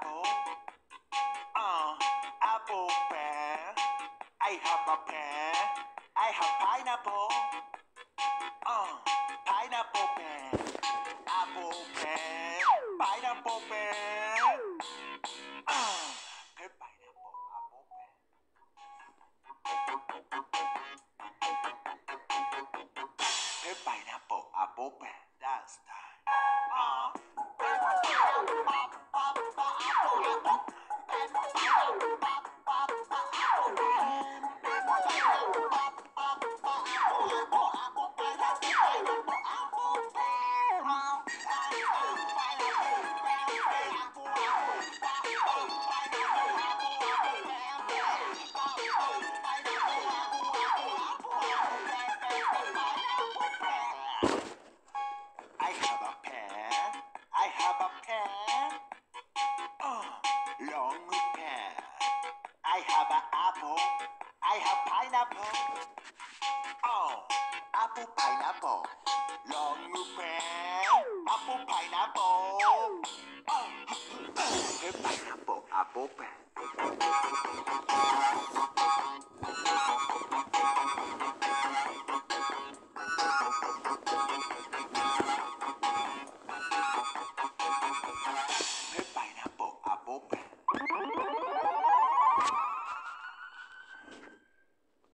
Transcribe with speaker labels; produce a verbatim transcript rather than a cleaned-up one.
Speaker 1: apple. Uh, apple pear. I have a pear. I have pineapple. Uh, pineapple pear. Apple pear. Pineapple pear. Uh, good pineapple. Apple pear. Good pineapple. Apple pear. That's time. Uh, I have a pear. I have a pear. Oh, long pear. I have an apple. I have pineapple. Oh, apple pineapple. Long pear. Apple pineapple. Oh, good pineapple. Apple pear.